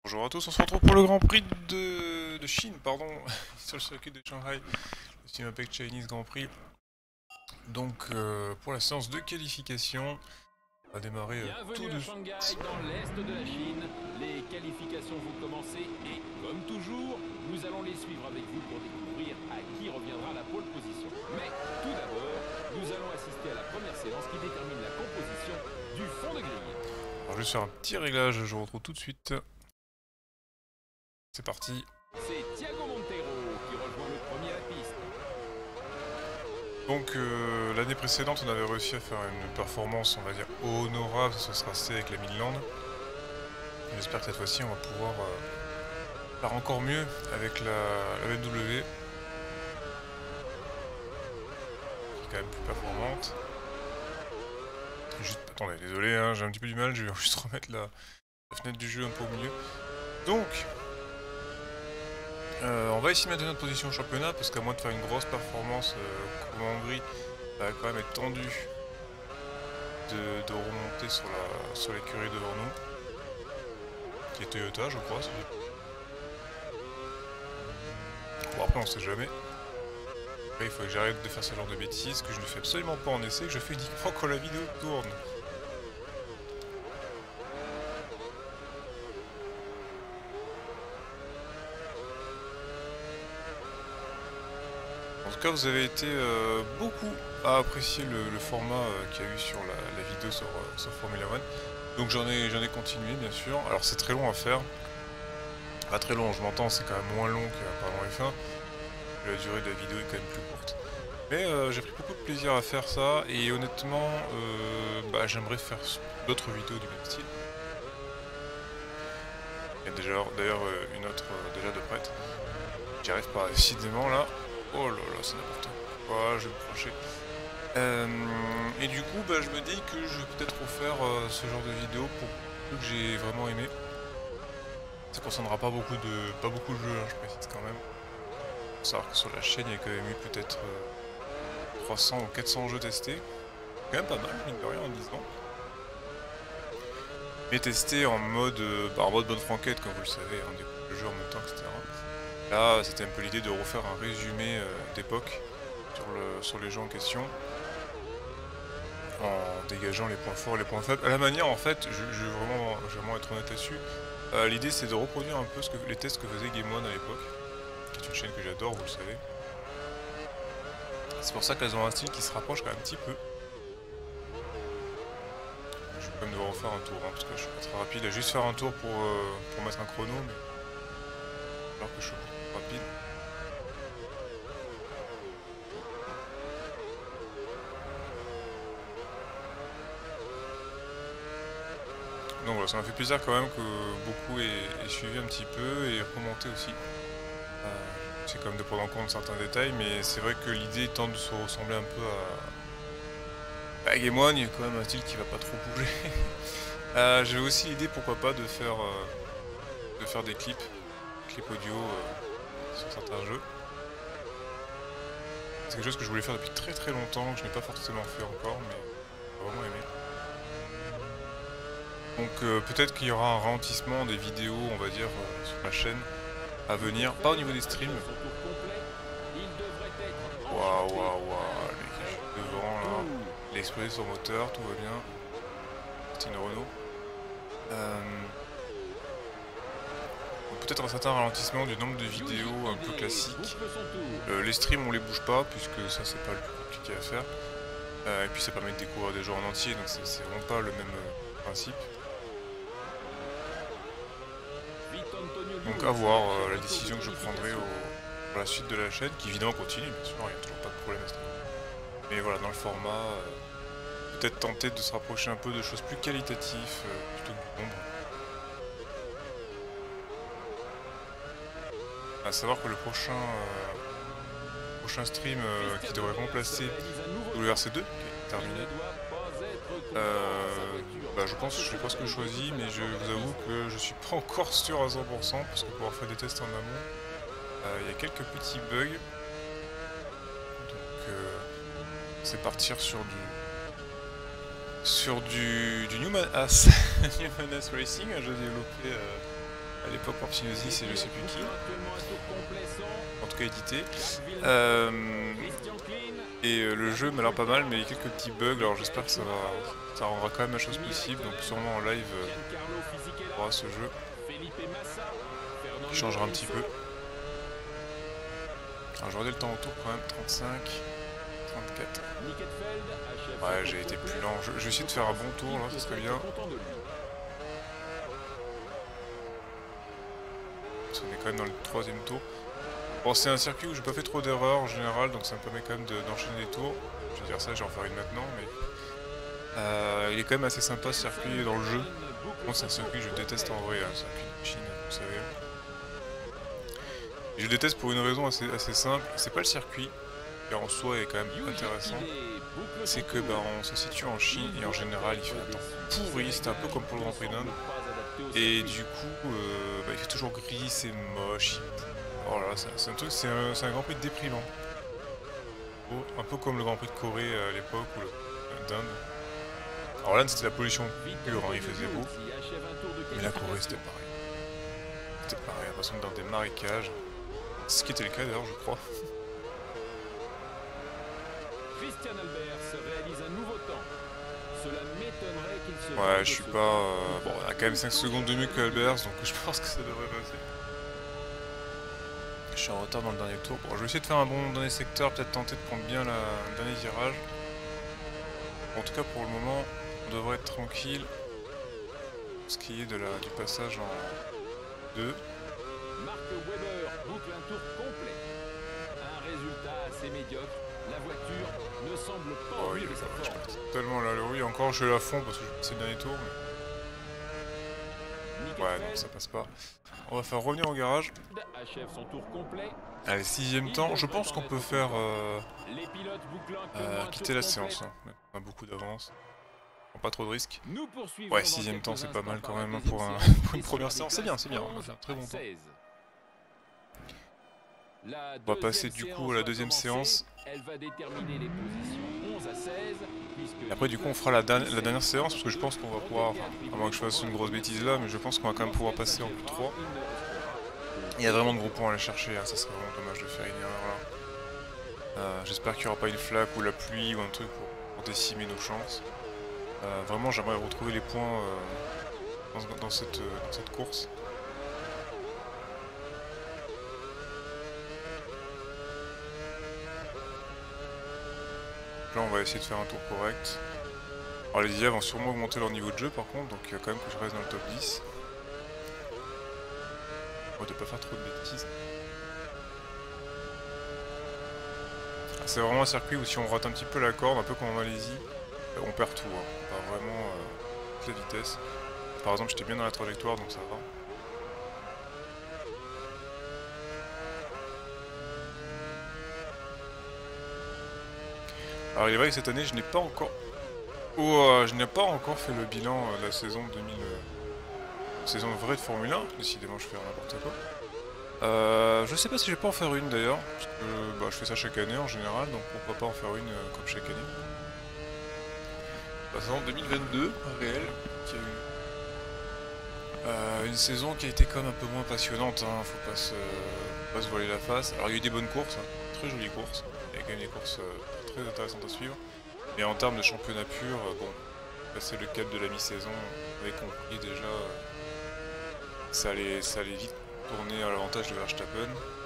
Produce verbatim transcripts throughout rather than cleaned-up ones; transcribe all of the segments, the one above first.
Bonjour à tous, on se retrouve pour le Grand Prix de, de Chine, pardon, sur le circuit de Shanghai, le Sinopec Chinese Grand Prix. Donc euh, pour la séance de qualification, on va démarrer euh, tout Bienvenue de à suite. Shanghai, dans l'est de la Chine. Les qualifications vont commencer et, comme toujours, nous allons les suivre avec vous pour découvrir à qui reviendra la pole position. Mais tout d'abord, nous allons assister à la première séance qui détermine la composition du fond de grille. Alors je vais faire un petit réglage, je vous retrouve tout de suite. C'est parti. C'est Thiago Montero qui rejoint le premier à la piste. Donc euh, l'année précédente, on avait réussi à faire une performance, on va dire, honorable, ce sera C avec la Midland. J'espère que cette fois-ci, on va pouvoir euh, faire encore mieux avec la, la B M W. Qui est quand même plus performante. Juste, attendez, désolé, hein, j'ai un petit peu du mal, je vais juste remettre la, la fenêtre du jeu un peu au milieu. Donc, euh, on va essayer de maintenir notre position au championnat, parce qu'à moins de faire une grosse performance euh, comme en Hongrie, ça va quand même être tendu de, de remonter sur la sur l'écurie devant nous, qui est Toyota, je crois. Bon, après, on sait jamais. Après, il faut que j'arrête de faire ce genre de bêtises, que je ne fais absolument pas en essai, que je fais uniquement quand la vidéo tourne. En tout cas, vous avez été euh, beaucoup à apprécier le, le format euh, qu'il y a eu sur la, la vidéo sur, euh, sur Formula One. Donc j'en ai, j'en ai continué, bien sûr. Alors c'est très long à faire. Pas très long, je m'entends, c'est quand même moins long qu'apparemment F un. La durée de la vidéo est quand même plus courte. Mais euh, j'ai pris beaucoup de plaisir à faire ça, et honnêtement, euh, bah, j'aimerais faire d'autres vidéos du même style. Il y a déjà d'ailleurs euh, une autre euh, déjà de prête. J'y arrive pas décidément là. Oh là là, c'est n'importe quoi, je vais me pencher. Euh, et du coup, bah, je me dis que je vais peut-être refaire euh, ce genre de vidéo pour ceux que j'ai vraiment aimé. Ça concernera pas beaucoup de pas beaucoup de jeux, hein, je précise quand même. Faut savoir que sur la chaîne, il y a quand même eu peut-être euh, trois cents ou quatre cents jeux testés. Quand même pas mal, mine de rien, en dix ans. Mais testés en mode, euh, bah, en mode bonne franquette, comme vous le savez, hein, des le jeu en même temps, et cetera. Là, c'était un peu l'idée de refaire un résumé euh, d'époque sur, le, sur les jeux en question, en dégageant les points forts, les points faibles. À la manière, en fait, je, je, veux, vraiment, je veux vraiment être honnête là-dessus, euh, l'idée c'est de reproduire un peu ce que, les tests que faisait Game One à l'époque, qui est une chaîne que j'adore, vous le savez. C'est pour ça qu'elles ont un style qui se rapproche quand même un petit peu. Je vais quand même devoir refaire un tour, hein, parce que je suis pas très rapide. Juste faire un tour pour, euh, pour mettre un chrono, mais alors que je suis rapide. Donc voilà, ça m'a fait plaisir quand même que beaucoup aient, aient suivi un petit peu et commenté aussi. Euh, c'est quand même de prendre en compte certains détails, mais c'est vrai que l'idée tente de se ressembler un peu à... à Game One, il y a quand même un style qui va pas trop bouger. euh, J'avais aussi l'idée, pourquoi pas, de faire, euh, de faire des clips, clips audio euh, sur certains jeux. C'est quelque chose que je voulais faire depuis très très longtemps, que je n'ai pas forcément fait encore, mais j'ai vraiment aimé. Donc euh, peut-être qu'il y aura un ralentissement des vidéos, on va dire, euh, sur ma chaîne à venir, pas au niveau des streams. Waouh, waouh, waouh, le mec est devant là, il a explosé son moteur, tout va bien. C'est une Renault. Euh... Peut-être un certain ralentissement du nombre de vidéos un peu classiques. Euh, les streams on les bouge pas, puisque ça c'est pas le plus compliqué à faire. Euh, et puis ça permet de découvrir des jeux en entier, donc c'est vraiment pas le même euh, principe. Donc à voir euh, la décision que je prendrai au, pour la suite de la chaîne, qui évidemment continue, bien sûr, il n'y a toujours pas de problème à ce niveau. Mais voilà, dans le format, euh, peut-être tenter de se rapprocher un peu de choses plus qualitatives euh, plutôt que du nombre. À savoir que le prochain, euh, prochain stream euh, qui devrait remplacer W R C deux, qui est terminé, euh, bah je pense que je l'ai presque choisi, mais je vous avoue que je suis pas encore sûr à cent pour cent, parce que pour avoir fait des tests en amont, euh, il y a quelques petits bugs. Donc euh, c'est partir sur du sur du, du Newman As Newman As Racing, un jeu développé euh, à l'époque Portinosis et je sais plus qui. En tout cas édité. Euh, et euh, le jeu m'a l'air pas mal, mais il y a quelques petits bugs, alors j'espère que ça va, ça rendra quand même la chose possible. Donc sûrement en live, euh, on aura ce jeu qui changera un petit peu. Alors je regardais le temps autour quand même, trente-cinq, trente-quatre. Ouais, j'ai été plus lent. Je, je vais essayer de faire un bon tour là, ça serait bien. Parce qu'on est quand même dans le troisième tour. Bon, c'est un circuit où j'ai pas fait trop d'erreurs en général, donc ça me permet quand même d'enchaîner de, des tours. Je vais dire ça, je vais en faire une maintenant, mais euh, il est quand même assez sympa ce circuit dans le jeu. Bon, c'est un circuit que je déteste en vrai, hein, un circuit de Chine, vous savez. Et je le déteste pour une raison assez, assez simple. C'est pas le circuit, qui en soi est quand même intéressant. C'est que bah, on se situe en Chine et en général il fait un temps pourri, c'est un peu comme pour le Grand Prix d'Inde. Et du coup, euh, bah, il fait toujours gris, c'est moche. Oh là, c'est un truc, c'est un, un Grand Prix déprimant. Oh, un peu comme le Grand Prix de Corée à l'époque ou le d'Inde. Alors là, c'était la pollution pure, hein, il faisait beau. Mais la Corée, c'était pareil. C'était pareil, l'impression d'être dans des marécages. Ce qui était le cas d'ailleurs, je crois. Christian Albert se réalise un nouveau temps. Cela m'étonnerait qu'il se... Ouais, je suis pas... Euh... Bon, on a quand même cinq secondes de mieux que Albers, donc je pense que ça devrait passer. Je suis en retard dans le dernier tour. Bon, je vais essayer de faire un bon dernier secteur, peut-être tenter de prendre bien la... le dernier virage. En tout cas, pour le moment, on devrait être tranquille. Ce qui est de la... du passage en deux. Mark Webber boucle un tour complet. Un résultat assez médiocre. La voiture ne semble pas oh, au mieux oui, de sa forme. Tellement là, oui, encore je suis à fond parce que c'est le dernier tour. Mais... ouais, non, ça passe pas. On va faire revenir au garage. Achève son tour complet. Allez, sixième temps. Je pense qu'on peut faire euh, euh, quitter la séance. Hein. On a beaucoup d'avance. Pas trop de risques. Ouais, sixième temps, c'est pas mal quand même hein, pour, un, pour une première séance. C'est bien, c'est bien. On va faire un très bon temps. On va passer du coup à la deuxième séance. Et après du coup on fera la, la dernière séance parce que je pense qu'on va pouvoir, enfin, à moins que je fasse une grosse bêtise là, mais je pense qu'on va quand même pouvoir passer en Q trois. Il y a vraiment de gros points à aller chercher, hein, ça serait vraiment dommage de faire une erreur là. Euh, J'espère qu'il n'y aura pas une flaque ou la pluie ou un truc pour, pour décimer nos chances. Euh, vraiment j'aimerais retrouver les points euh, dans, dans, cette, euh, dans cette course. Là on va essayer de faire un tour correct. Alors les I A vont sûrement augmenter leur niveau de jeu par contre, donc il y a quand même que je reste dans le top dix. On ne pas faire trop de bêtises. Ah, c'est vraiment un circuit où si on rate un petit peu la corde, un peu comme en Malaisie, on perd tout. Hein. On perd vraiment euh, toute la vitesse. Par exemple j'étais bien dans la trajectoire donc ça va. Alors il est vrai que cette année je n'ai pas encore... Oh, euh, je n'ai pas encore fait le bilan euh, de la saison deux mille... Euh, saison vraie de Formule un, décidément je fais n'importe quoi. Euh, je sais pas si je vais pas en faire une d'ailleurs, parce que bah, je fais ça chaque année en général, donc pourquoi pas en faire une euh, comme chaque année. La saison deux mille vingt-deux, réel, qui a eu euh, une saison qui a été quand même un peu moins passionnante, hein, faut pas se, pas se voiler la face. Alors il y a eu des bonnes courses, hein, très jolies courses, il y a quand même des courses euh, très intéressantes à suivre. Et en termes de championnat pur, euh, bon, passer le cap de la mi-saison, on avait compris déjà, euh, ça, allait, ça allait vite tourner à l'avantage de Verstappen.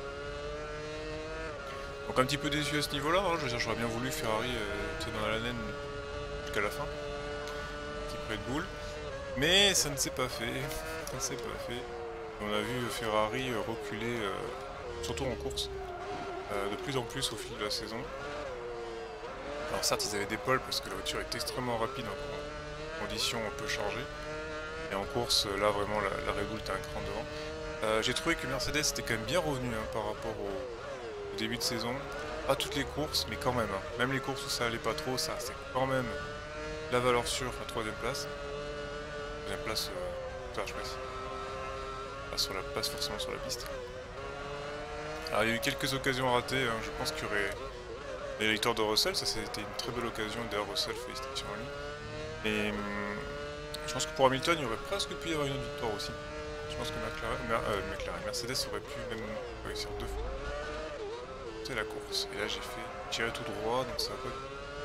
Donc un petit peu déçu à ce niveau-là, hein, je veux dire, j'aurais bien voulu Ferrari euh, dans la laine jusqu'à la fin, qui près de boule. Mais ça ne s'est pas fait, ça ne s'est pas fait. On a vu Ferrari reculer, euh, surtout en course, euh, de plus en plus au fil de la saison. Alors certes ils avaient des pôles parce que la voiture est extrêmement rapide en conditions un peu chargées. Et en course, là vraiment la, la Red Bull était un cran devant. Euh, J'ai trouvé que Mercedes était quand même bien revenu hein, par rapport au, au début de saison. Pas toutes les courses, mais quand même. Hein. Même les courses où ça allait pas trop, ça c'est quand même la valeur sûre, la troisième place. Troisième place, euh, je sais pas, pas sur la place forcément sur la piste. Alors il y a eu quelques occasions ratées, hein. Je pense qu'il y aurait... Et la victoire de Russell, ça c'était une très belle occasion, d'ailleurs Russell, félicitations à lui. Mais hum, je pense que pour Hamilton, il y aurait presque pu y avoir une autre victoire aussi. Je pense que McLaren, Mer euh, McLaren, Mercedes aurait pu même réussir deux fois. C'était la course. Et là j'ai fait tirer tout droit, donc ça va pas.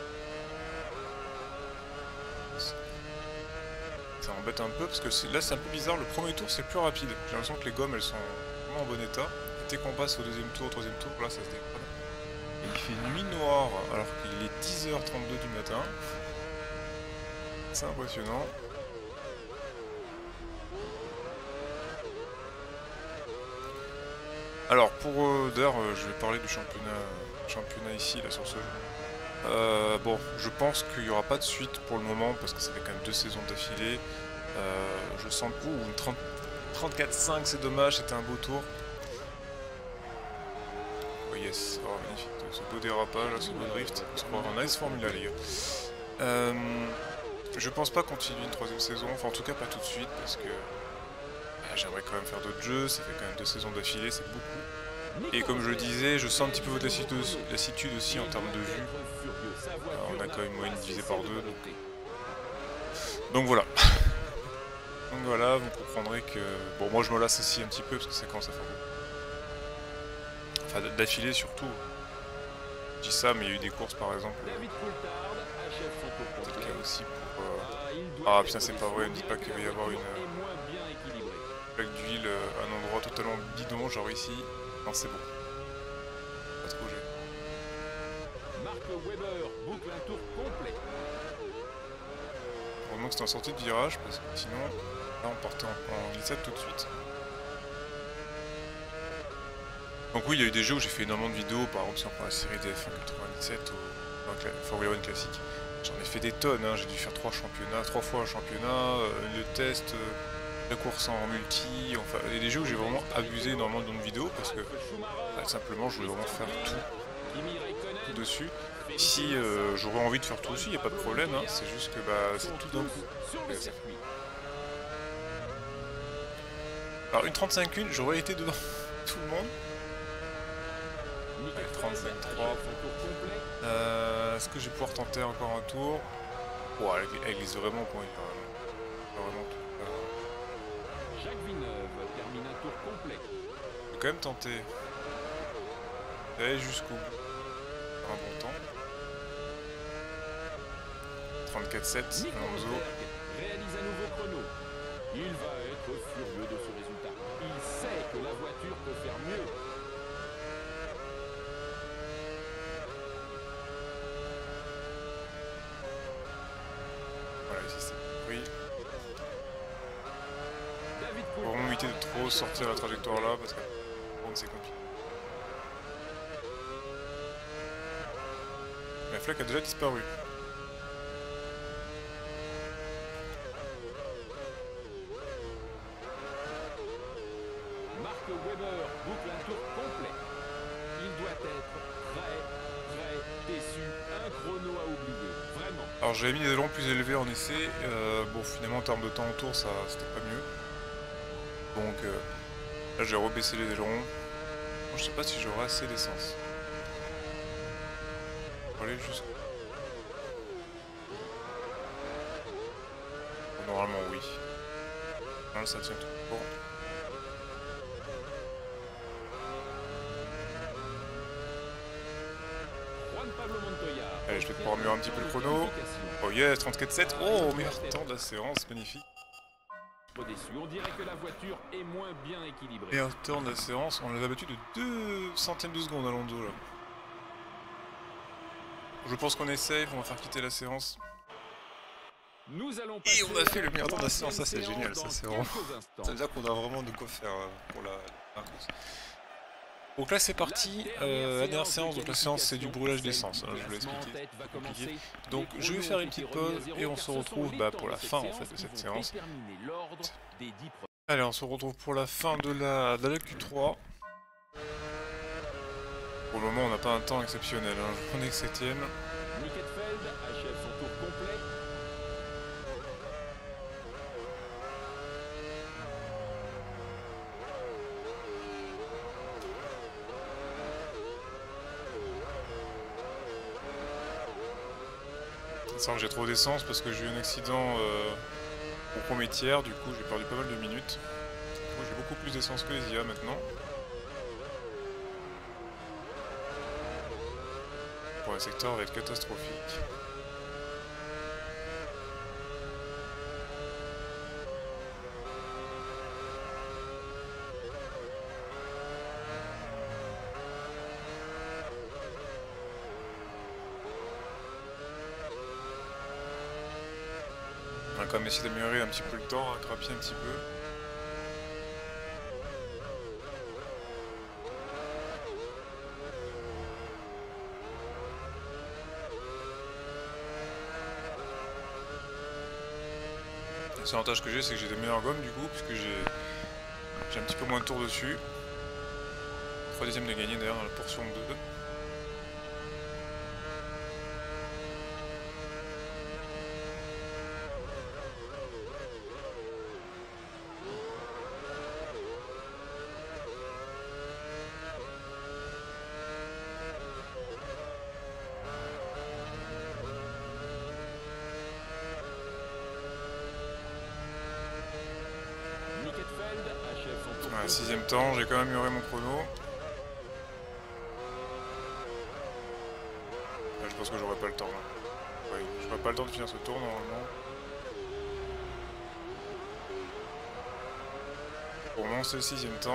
Ça m'embête un peu parce que là c'est un peu bizarre. Le premier tour c'est plus rapide. J'ai l'impression que les gommes elles sont vraiment en bon état. Et dès qu'on passe au deuxième tour, au troisième tour, là ça se dégrade. Et il fait nuit noire alors qu'il est dix heures trente-deux du matin. C'est impressionnant. Alors pour euh, d'ailleurs euh, je vais parler du championnat championnat ici là sur ce jeu. Euh, bon, je pense qu'il n'y aura pas de suite pour le moment parce que ça fait quand même deux saisons d'affilée. Euh, je sens que ouh, trente-quatre cinq c'est dommage, c'était un beau tour. Oh yes, oh magnifique, ce beau dérapage, ce beau drift, on se croit en Nice Formula les gars. Euh, je pense pas continuer une troisième saison, enfin en tout cas pas tout de suite parce que bah, j'aimerais quand même faire d'autres jeux, ça fait quand même deux saisons d'affilée, c'est beaucoup. Et comme je le disais, je sens un petit peu votre lassitude aussi en termes de vue. Alors, on a quand même une moyenne divisée par deux. Donc, donc voilà. Donc voilà, vous comprendrez que... Bon, moi je me lasse aussi un petit peu parce que ça commence à faire beaucoup. Enfin, d'affilée surtout. Je dis ça, mais il y a eu des courses par exemple. C'est le cas aussi pour... Euh... Ah putain, c'est pas vrai, ne dis pas qu'il va y avoir une... plaque d'huile à un endroit totalement bidon, genre ici. Non, c'est bon. Pas trop gêné. Mark Webber boucle un tour complet. Heureusement que c'était en sortie de virage, parce que sinon, là on partait en, en glissade tout de suite. Donc oui, il y a eu des jeux où j'ai fait énormément de vidéos, par exemple si on prend la série D F un quatre-vingt-dix-sept ou enfin, Formula un classique. J'en ai fait des tonnes, hein. J'ai dû faire trois championnats, trois fois un championnat, euh, le test... Euh, la course en multi, enfin, il y a des jeux où j'ai vraiment abusé énormément dans une vidéo parce que bah, simplement je voulais vraiment faire tout, tout dessus. Si euh, j'aurais envie de faire tout aussi, il n'y a pas de problème, hein, c'est juste que bah, c'est tout d'un coup. Alors une trente-cinq une, j'aurais été devant tout le monde. Allez, trente-cinq trois. Euh, Est-ce que je vais pouvoir tenter encore un tour? Oh, elle, elle glisse vraiment pour il vraiment tout. Jacques Villeneuve termine un tour complet. Je vais quand même tenter d'aller jusqu'au bout. Un bon temps. trente-quatre sept, Alonso. Réalise un nouveau chrono. Il va être furieux de ce résultat. Il sait que la voiture peut faire mieux. Voilà, ici c'est pris. Faut vraiment éviter de trop sortir la trajectoire là parce que bon, c'est compliqué. La flaque a déjà disparu. Mark Webber boucle un tour complet. Il doit être très, très déçu. Un chrono à oublier, vraiment. Alors j'avais mis des ailerons plus élevés en essai. Euh, bon, finalement en termes de temps autour, ça c'était pas mieux. Donc euh, là j'ai rebaissé les ailerons. Bon, je sais pas si j'aurai assez d'essence. Pour aller jusqu'au... Bon, normalement oui. Là ça tient tout bon. Allez, je vais pouvoir améliorer un petit peu le chrono. Oh yes, trente-quatre sept. Oh, meilleur temps de la séance, magnifique. On dirait que la voiture est moins bien équilibrée. Meilleur temps de la séance, on l'a battu de deux centièmes de seconde à Lando là. Je pense qu'on est safe, on va faire quitter la séance. Nous allons Et on a fait le meilleur temps de la séance, ça c'est génial, ça c'est vraiment... Ça veut dire qu'on a vraiment de quoi faire pour la, la course. Donc là c'est parti, euh, la dernière séance, donc la séance c'est du brûlage d'essence, hein, je vous l'ai expliqué, c'est compliqué. Donc je vais faire une petite pause et on se retrouve bah, pour la fin en fait de cette séance. Allez, on se retrouve pour la fin de la, de la Q trois. Pour le moment on n'a pas un temps exceptionnel, hein. On est que septième. achève son tour complet. Ça, j'ai trop d'essence parce que j'ai eu un accident euh, au premier tiers, du coup j'ai perdu pas mal de minutes. coup j'ai beaucoup plus d'essence que les I A maintenant. Pour un secteur va être catastrophique. On va quand même essayer d'améliorer un petit peu le temps, hein, grappiller un petit peu. Le seul avantage que j'ai, c'est que j'ai des meilleures gommes du coup, puisque j'ai j'ai un petit peu moins de tours dessus. trois dixièmes de gagner d'ailleurs dans la portion deux. Ouais, sixième temps, j'ai quand même amélioré mon chrono. Ouais, je pense que j'aurai pas le temps là. Ouais, j'aurai pas le temps de finir ce tour normalement. Pour moi c'est le sixième temps.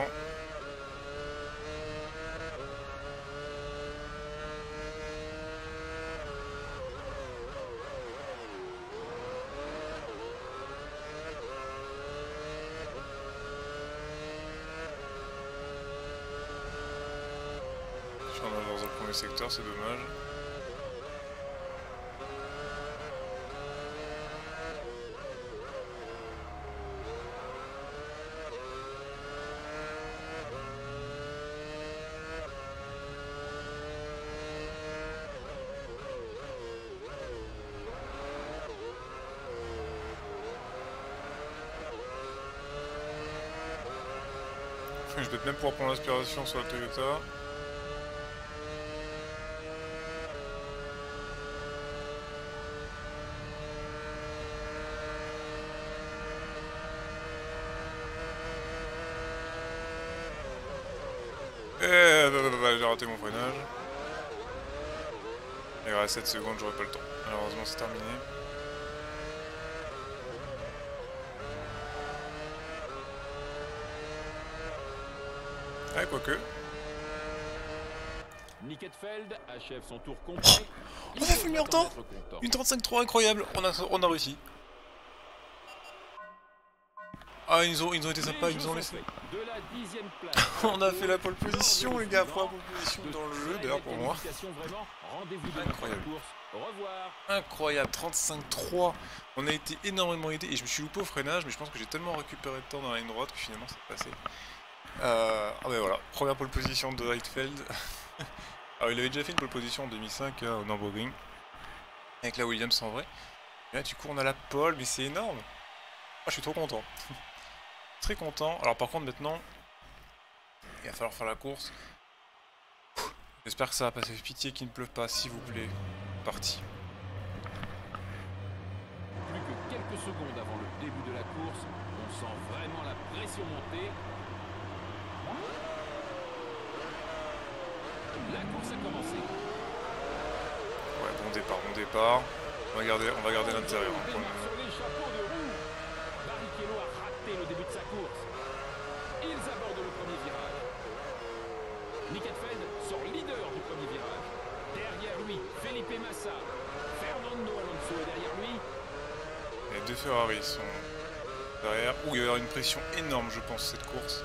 Je suis en avance dans le premier secteur, c'est dommage. Je vais peut-être même pouvoir prendre l'inspiration sur la Toyota. Et j'ai raté mon freinage. Il reste sept secondes, j'aurai pas le temps. Malheureusement c'est terminé. Ouais, quoique. Nicketfeld achève son tour complet. On a fini en temps. Une trente-cinq trois incroyable, on a, on a réussi. Ah, ils ont, ils ont été sympas, ils nous ont laissé. On a fait la pole position, les gars, première pole position dans le jeu, d'ailleurs pour moi. Incroyable. Incroyable, trente-cinq trois. On a été énormément aidé et je me suis loupé au freinage, mais je pense que j'ai tellement récupéré de temps dans la ligne droite que finalement c'est passé. Euh, ah ben voilà, première pole position de Heidfeld. Alors il avait déjà fait une pole position en deux mille cinq hein, au Nürburgring avec la Williams en vrai. Et là du coup on a la pole, mais c'est énorme. Ah, je suis trop content. Très content. Alors par contre maintenant, il va falloir faire la course. J'espère que ça va passer. Pitié qu'il ne pleuve pas, s'il vous plaît. Parti. Plus que quelques secondes avant le début de la course, on sent vraiment la pression monter. La course a commencé. Ouais, bon départ, bon départ. On va garder, on va garder l'intérieur hein, pour le moment. Sur les chapeaux de roue. Barrichello a raté le début de sa course. Ils abordent le premier virage. Nicketfeld sort leader du premier virage. Derrière lui, Felipe Massa. Fernando Alonso est derrière lui. Les deux Ferrari sont derrière. Ouh, il va y avoir une pression énorme, je pense, cette course.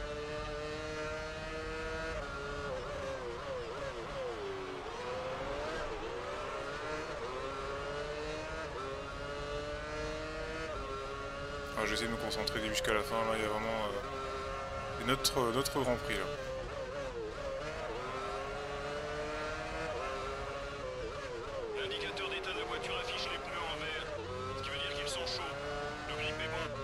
Ah, je vais essayer de me concentrer jusqu'à la fin. Là, il y a vraiment euh, notre, notre Grand Prix là. L'indicateur d'état de la voiture affiche les pneus en vert, ce qui veut dire qu'ils sont chauds. Le grip est bon.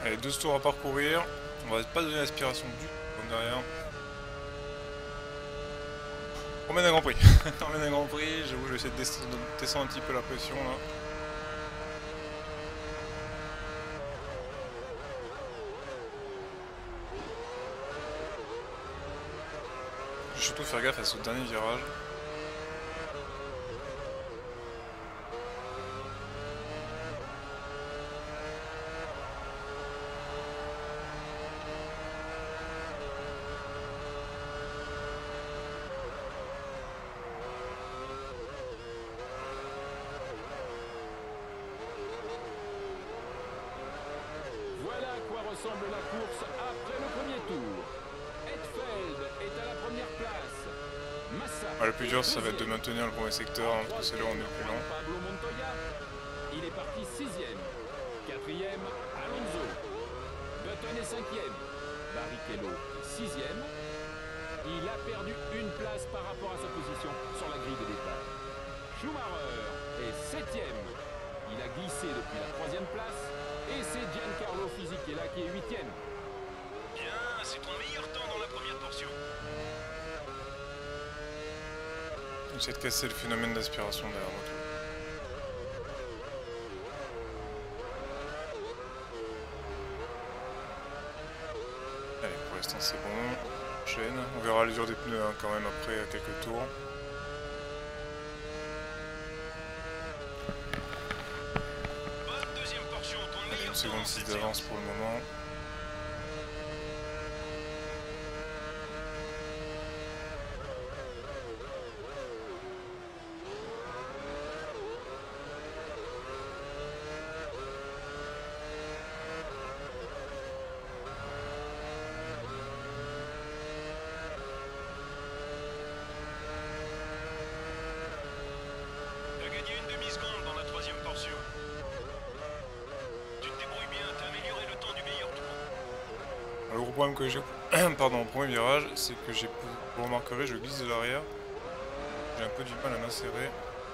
Allez, deux tours à parcourir. On va pas donner l'aspiration du tout derrière. On mène un Grand Prix. On mène un Grand Prix. J'avoue, je vais essayer de descendre, descendre un petit peu la pression là. Je vais surtout faire gaffe à ce dernier virage. Voilà à quoi ressemble la course après le premier tour. Hetfeld est à la première place. Massa Ah, le plus dur, ça va être de deuxième. maintenir le premier secteur, hein, parce que c'est là où on est le plus lent. Pablo Montoya, il est parti sixième. Quatrième, Alonso. Button est cinquième. Barrichello est sixième. Il a perdu une place par rapport à sa position sur la grille de départ. Schumacher est septième. Il a glissé depuis la troisième place. Et c'est Giancarlo Fisichella qui est huitième. Bien, c'est ton meilleur temps dans la première portion. J'essaie de casser le phénomène d'aspiration derrière moi. Allez, pour l'instant c'est bon. Chaîne. On verra l'usure des pneus hein, quand même après quelques tours. Bonne deuxième portion, ton Allez, meilleur une temps seconde dans six cette d'avance séance. pour le moment. T'as gagné une demi-seconde dans la troisième portion. Tu te débrouilles bien, t'as amélioré le temps du meilleur tour. Le gros problème que j'ai pardon, au premier virage, c'est que j'ai, vous remarquerez, je glisse de l'arrière. J'ai un peu du mal à m'insérer.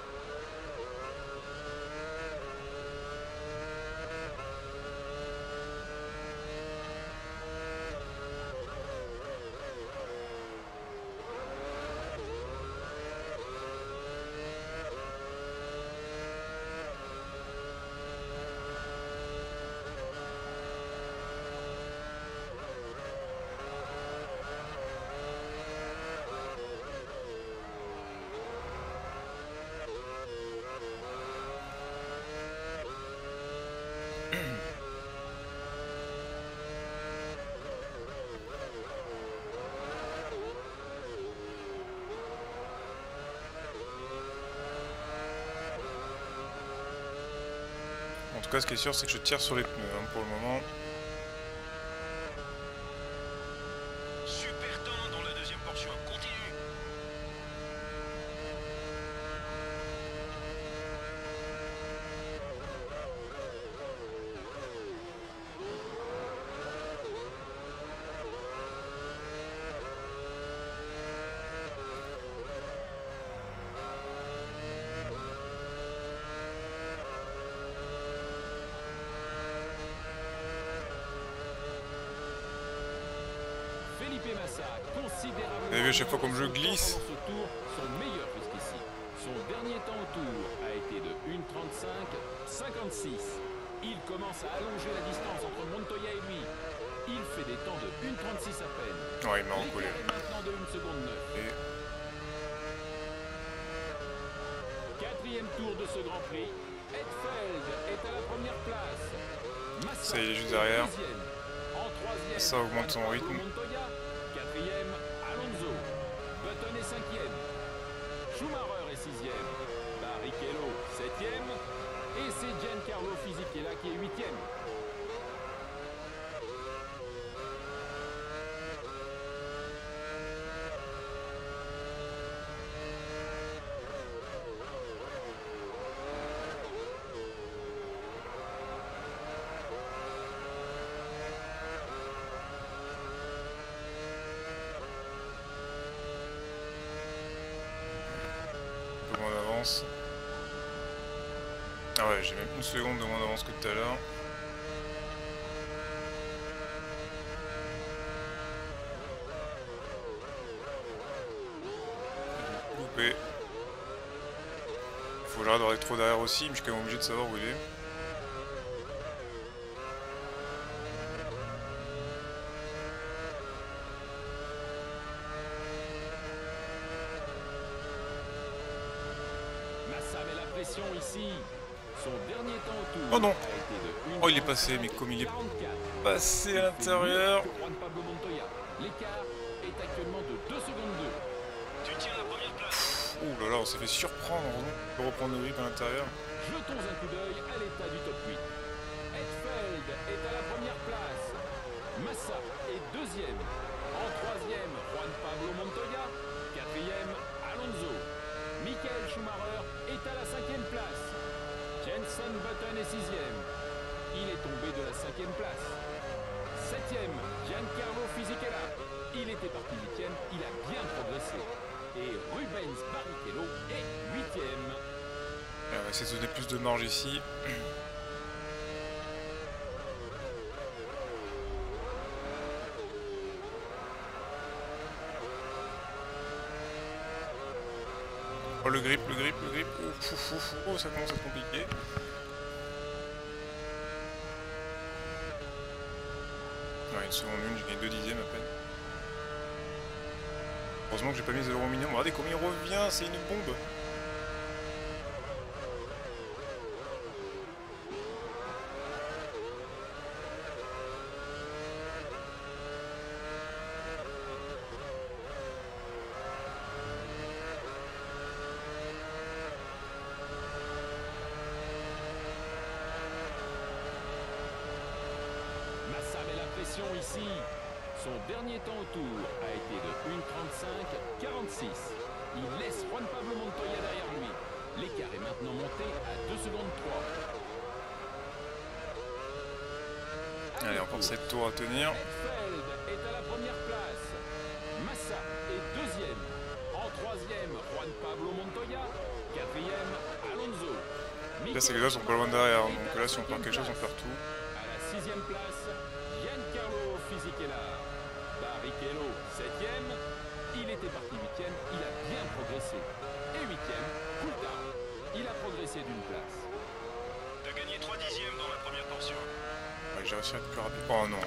En tout cas, ce qui est sûr, c'est que je tire sur les pneus hein, pour le moment. Super temps dans la deuxième portion, continue. Felipe Massa, considérablement. Vous avez vu à chaque fois comme je glisse. Pendant ce tour, son meilleur jusqu'ici. Son dernier temps au tour a été de une trente-cinq cinquante-six. Il commence à allonger la distance entre Montoya et lui. Il fait des temps de une trente-six à peine. Ouais, il m'a recollé. L'écart est maintenant de une seconde neuf. Et Quatrième tour de ce Grand Prix. Hetfeld est à la première place. Massa ça, il est juste est derrière. deuxième. En troisième, Ça augmente son Pablo rythme. Montoya. Quatrième, Alonso. Button est cinquième. Schumacher est sixième. Barrichello, septième. Et c'est Giancarlo Fisichella qui est huitième. un peu moins d'avance. Ah ouais, j'ai même une seconde de moins d'avance que tout à l'heure. tromper. Faut que j'arrête d'avoir trop derrière aussi, mais je suis quand même obligé de savoir où il est. Massa met la pression ici. Son dernier temps au tour Oh non. a été de Oh, il est passé, mais comme il est passé à l'intérieur. Juan Pablo Montoya. L'écart est actuellement de deux secondes deux. Tu tiens la première place. Ouh là là, on s'est fait surprendre. On peut reprendre le grip à l'intérieur. Jetons un coup d'œil à l'état du top huit. Hetfeld est à la première place. Massa est deuxième. En troisième, Juan Pablo Montoya. Quatrième, Alonso. Michael Schumacher est à la cinquième place. Jenson Button est sixième. Il est tombé de la cinquième place. Septième, Giancarlo Fisichella. Il était parti huitième, il a bien progressé. Et Rubens Barrichello est huitième. On va essayer de donner plus de marge ici. Oh le grip, le grip, le grip. Ouf, ouf, ouf, oh, ça commence à être compliqué. Ouais, une seconde une, j'ai gagné deux dixièmes à peine. Heureusement que j'ai pas mis zéro minimum. Regardez comment il revient, c'est une bombe. Massa met la pression ici. Son dernier temps au tour a été de une trente-cinq quarante-six. Il laisse Juan Pablo Montoya derrière lui. L'écart est maintenant monté à deux secondes trois. Allez, encore sept tours à tenir. Hetfeld est à la première place. Massa est deuxième. En troisième, Juan Pablo Montoya. Quatrième, Alonso. Là, c'est que les autres sont pas loin derrière, donc là, si on perd quelque chose, on perd tout. À la sixième place, Giancarlo Fisichella. Barrichello, septième. Il était parti huitième, il a bien progressé. Et huitième, Coulthard. Il a progressé d'une place. T'as gagné trois dixièmes dans la première portion. Ouais, j'ai réussi à être plus rapide. Oh non.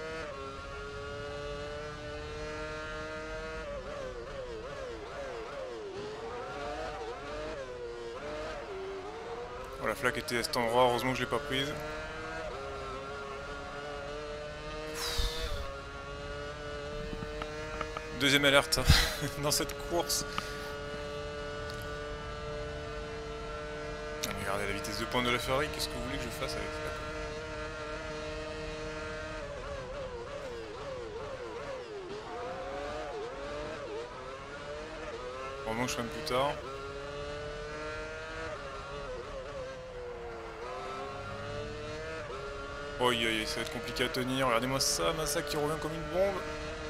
Oh, la flaque était à cet endroit, heureusement que je l'ai pas prise. Deuxième alerte dans cette course. Regardez la vitesse de pointe de la Ferrari, qu'est-ce que vous voulez que je fasse avec ça? Vraiment que je freine plus tard. Oi, oi, ça va être compliqué à tenir. Regardez-moi ça, Massa qui revient comme une bombe.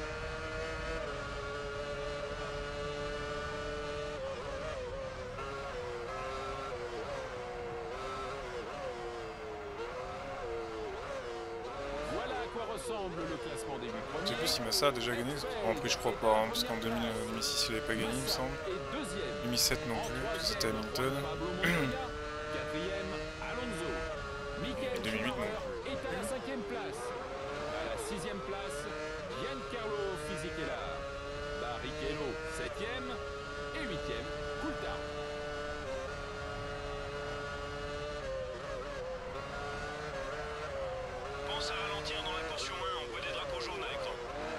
Voilà à quoi ressemble le classement des huit Je sais premiers. plus si Massa a déjà gagné. En plus, je crois pas, hein, parce qu'en deux mille six il avait pas gagné, il me semble. Et deuxième. deux mille sept non plus, parce que c'était Hamilton. Pablo Montoya. Quatrième, Alonso. Michael Et deux mille huit, non. Schumacher est à la cinquième place. À la sixième place, Giancarlo Fisichella. Barrichello, septième. Et huitième, Coulthard. Pense à ralentir dans la portion un, on voit des drapeaux jaunes à l'écran.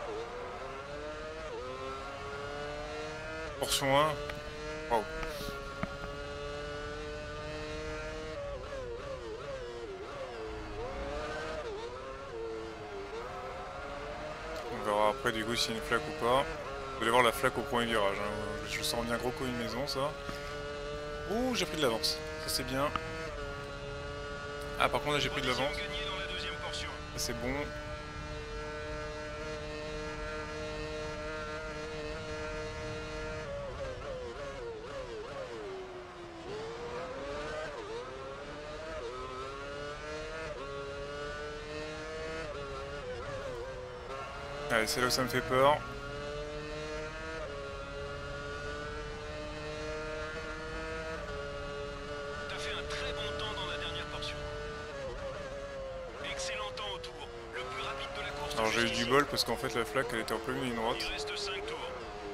Portion un. Waouh. On verra après du coup s'il y a une flaque ou pas. Vous allez voir la flaque au premier virage. Hein. Je sens bien gros comme une maison ça. Ouh, j'ai pris de l'avance. Ça c'est bien. Ah par contre là j'ai pris de Trois l'avance. dixièmes gagnés dans la deuxième portion. Ça c'est bon. Allez, c'est là où ça me fait peur. Alors j'ai eu du bol parce qu'en fait la flaque elle était en pleine ligne droite. Il reste cinq tours.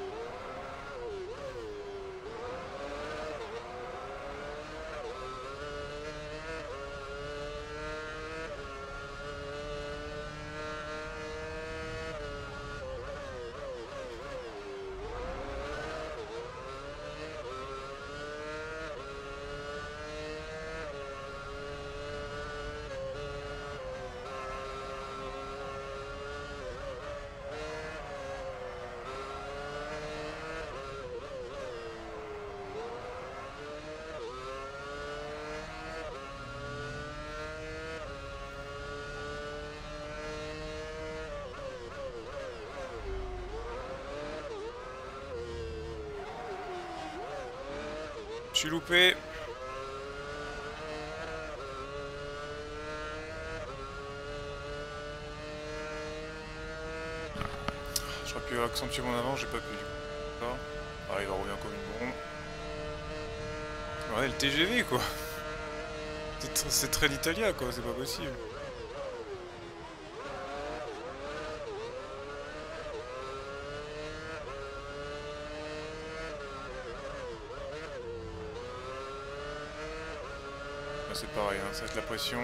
Je suis loupé. J'aurais pu accentuer mon avant, j'ai pas pu. Ah, il revient comme une bombe. Ouais, le T G V quoi. C'est très l'Italia quoi, c'est pas possible. C'est pareil, hein, ça va être la pression.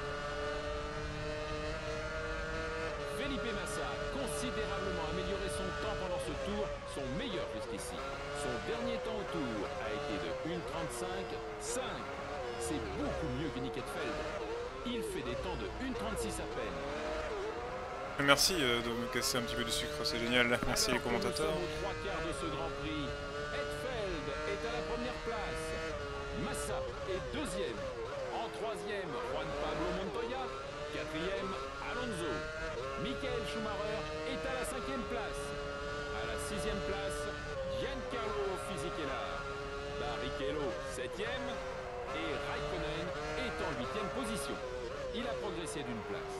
Felipe Massa a considérablement amélioré son temps pendant ce tour, son meilleur jusqu'ici. Son dernier temps au tour a été de une trente-cinq cinq. C'est beaucoup mieux que Nick Heidfeld. Il fait des temps de une trente-six à peine. Merci euh, de me casser un petit peu de sucre, c'est génial. Merci les commentateurs. Nous sommes aux trois quarts de ce Grand Prix. Heidfeld est à la première place. Massa est deuxième. En troisième, Juan Pablo Montoya. Quatrième, Alonso. Michael Schumacher est à la cinquième place. À la sixième place, Giancarlo Fisichella. Barrichello, septième. Et Raikkonen est en huitième position. Il a progressé d'une place.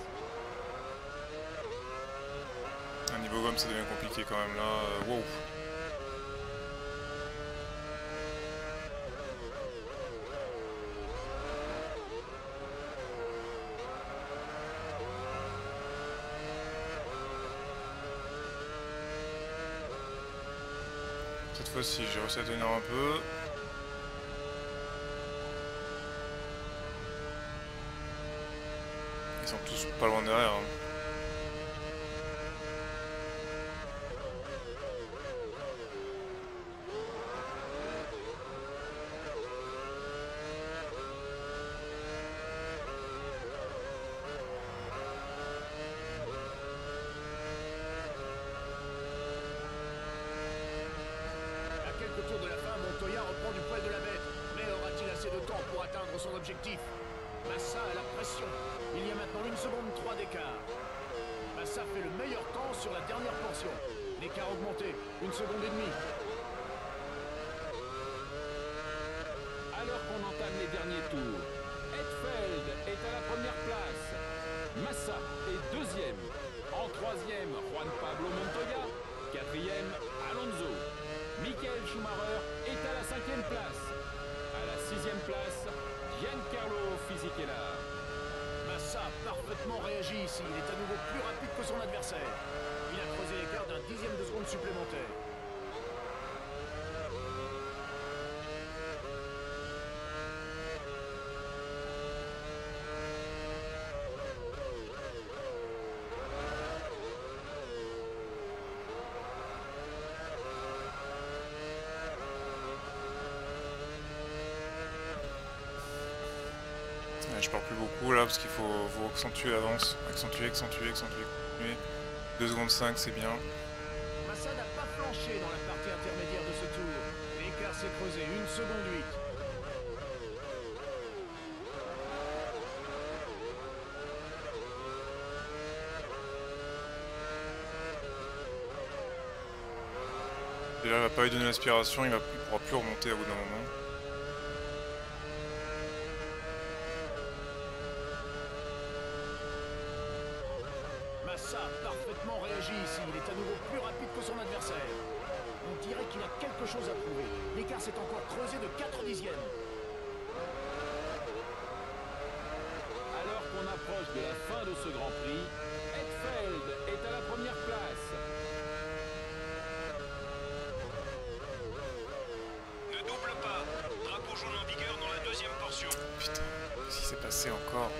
Un niveau gomme ça devient compliqué quand même là. Euh, wow. Cette fois-ci, j'ai réussi à tenir un peu. Ils sont tous pas loin derrière. Hein. Autour de la fin, Montoya reprend du poil de la bête. Mais aura-t-il assez de temps pour atteindre son objectif? Massa a la pression. Il y a maintenant une seconde trois d'écart. Massa fait le meilleur temps sur la dernière portion. L'écart augmenté, une seconde et demie. Alors qu'on entame les derniers tours, Heidfeld est à la première place. Massa est deuxième. En troisième, Juan Pablo Montoya. Quatrième, Alonso. Michael Schumacher est à la cinquième place. À la sixième place, Giancarlo Fisichella. Massa a parfaitement réagi ici. Il est à nouveau plus rapide que son adversaire. Il a creusé l'écart d'un dixième de seconde supplémentaire. Je parle plus beaucoup là parce qu'il faut, faut accentuer l'avance. Accentuer, accentuer, accentuer, continuer. deux secondes cinq, c'est bien. Massa n'a pas flanché dans la partie intermédiaire de ce tour. L'écart s'est creusé, une seconde huit. Et là, il va pas lui donner l'aspiration, il ne pourra plus remonter au bout d'un moment. Massa a parfaitement réagi ici. Il est à nouveau plus rapide que son adversaire. On dirait qu'il a quelque chose à prouver. L'écart s'est encore creusé de quatre dixièmes. Alors qu'on approche de la fin de ce Grand Prix, Heidfeld encore.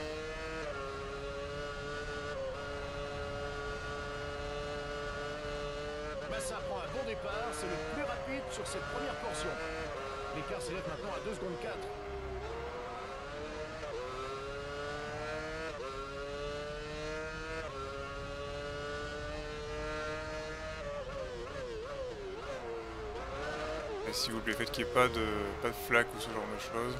Massa prend un bon départ, c'est le plus rapide sur cette première portion. L'écart s'élève maintenant à deux secondes quatre. Et s'il vous plaît, faites qu'il n'y ait pas de, pas de flaque ou ce genre de choses.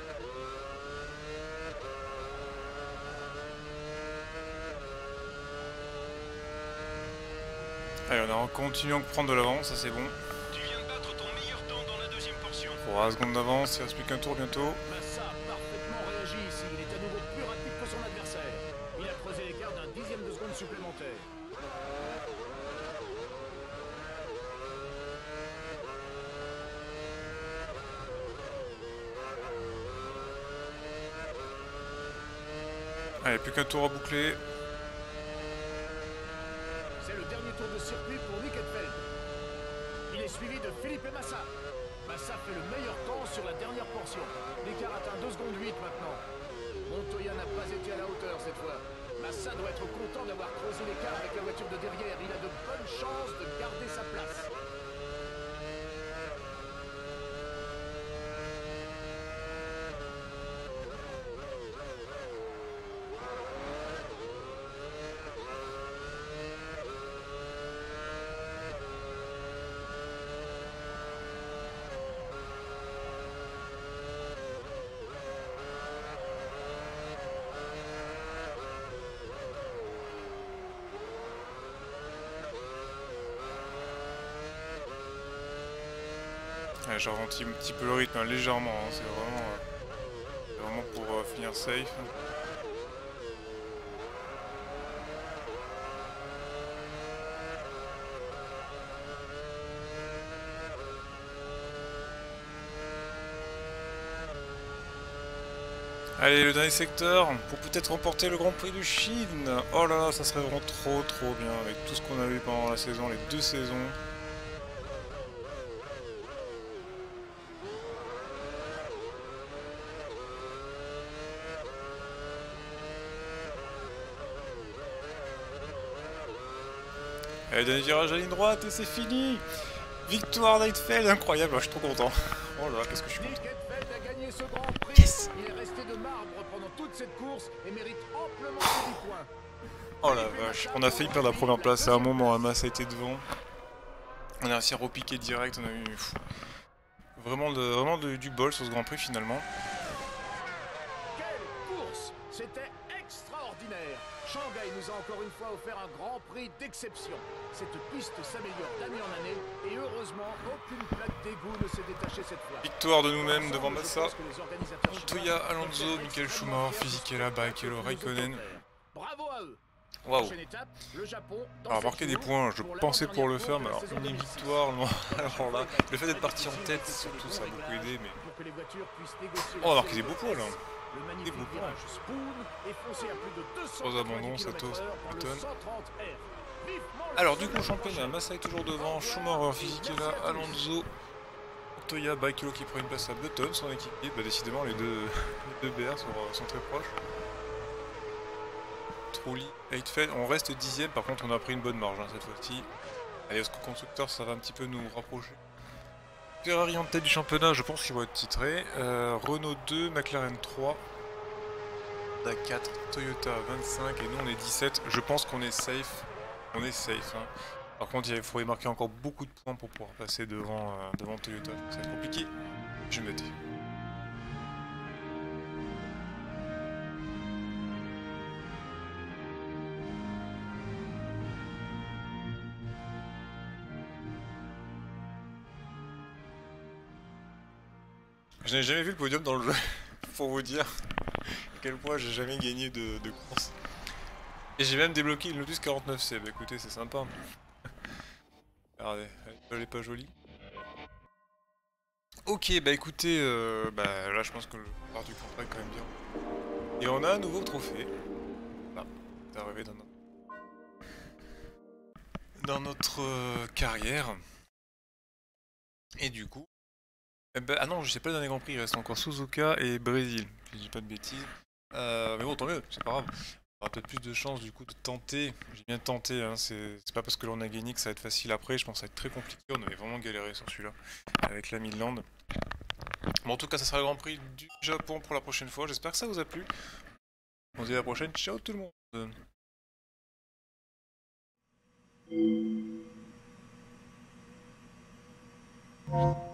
Allez, on a en continuant de prendre de l'avance, ça c'est bon. Tu viens de battre ton meilleur temps dans la deuxième portion. trois secondes d'avance, il reste plus qu'un tour bientôt. Massa a parfaitement réagi ici, il est à nouveau plus rapide que son adversaire. Il a creusé l'écart d'un dixième de seconde supplémentaire. Allez, plus qu'un tour à boucler. C'est le dernier tour de circuit pour Nick Heidfeld. Il est suivi de Felipe Massa. Massa fait le meilleur temps sur la dernière portion. L'écart atteint deux secondes huit maintenant. Montoya n'a pas été à la hauteur cette fois. Massa doit être content d'avoir creusé l'écart avec la voiture de derrière. Il a de bonnes chances de garder sa place. Ouais, j'ai ralenti un petit peu le rythme, hein, légèrement, hein, c'est vraiment, euh, c'est vraiment pour euh, finir safe. Allez, le dernier secteur pour peut-être remporter le Grand Prix de Chine. Oh là là, ça serait vraiment trop trop bien avec tout ce qu'on a eu pendant la saison, les deux saisons. Allez, dernier virage à ligne droite et c'est fini. Victoire d'Heidfeld, incroyable, je suis trop content. Oh là là, qu'est-ce que je suis content. Nick Heidfeld a gagné ce Grand Prix. Yes. Il est resté de marbre pendant toute cette course et mérite amplement ses dix points. Oh la vache, on a failli perdre la première place à un moment, hein, Massa était devant. On a réussi à repiquer direct, on a eu pff, vraiment, de, vraiment de, du bol sur ce Grand Prix finalement. Quelle course! C'était extraordinaire. Shanghai nous a encore une fois offert un Grand Prix d'exception. Cette piste s'améliore d'année en année et heureusement, aucune plaque d'égout ne s'est détachée cette fois. Victoire de nous-mêmes devant Ensemble, je Massa. pense que les organisateurs Montoya, chinois Alonso, étaient Michael extrêmement Schumacher, fiers de Fisichella, ce Barrichello, qu'ils nous Raikkonen. ont offert. Bravo à eux. Waouh. Prochaine étape, le Japon. dans Alors cette marquer des journée, points, je pour pensais pour le l'avant-dernière faire, mais course alors de la une saison victoire, non. Alors là, le fait d'être parti en tête, surtout ça a beaucoup aidé, mais... Pour que les voitures puissent négocier Oh, on a la marqué des beaux série points là. Le Des magnifique beaux points. virage Spoon est foncé à plus de deux cent Trois abandons, Sato, kilomètres heure dans le Button. cent trente R. Vivement le Alors du coup, semaine championnat, prochaine. Massa est toujours devant, Schumacher, Fisichella, Alonso, Montoya, Barrichello qui prend une place à Button, son équipier. Bah décidément, les deux, les deux B R sont, sont très proches. Trulli, Heidfeld, on reste dixième, par contre on a pris une bonne marge hein, cette fois-ci. Allez, au constructeur, ça va un petit peu nous rapprocher. Ferrari en tête du championnat, je pense qu'ils vont être titrés. Euh, Renault deux, McLaren trois, Honda quatre, Toyota vingt-cinq et nous on est dix-sept. Je pense qu'on est safe. On est safe. Hein. Par contre, il faudrait marquer encore beaucoup de points pour pouvoir passer devant, euh, devant Toyota. Ça va être compliqué. Je vais me tais. Je n'ai jamais vu le podium dans le jeu, pour vous dire à quel point j'ai jamais gagné de, de course. Et j'ai même débloqué le Lotus quarante-neuf C, bah écoutez c'est sympa. Regardez, elle est pas jolie. Ok, bah écoutez, euh, bah là je pense que le part du contrat est quand même bien. Et on a un nouveau trophée. Là, c'est arrivé dans notre, dans notre euh, carrière. Et du coup... Eh ben, ah non, je sais pas le dernier Grand Prix, il reste encore Suzuka et Brésil, si je dis pas de bêtises. Euh, mais bon, tant mieux, c'est pas grave. On aura peut-être plus de chances du coup de tenter. J'ai bien tenté, hein, c'est c'est pas parce que l'on a gagné que ça va être facile après. Je pense que ça va être très compliqué. On avait vraiment galéré sur celui-là avec la Midland. Bon, en tout cas, ça sera le Grand Prix du Japon pour la prochaine fois. J'espère que ça vous a plu. On se dit à la prochaine. Ciao tout le monde.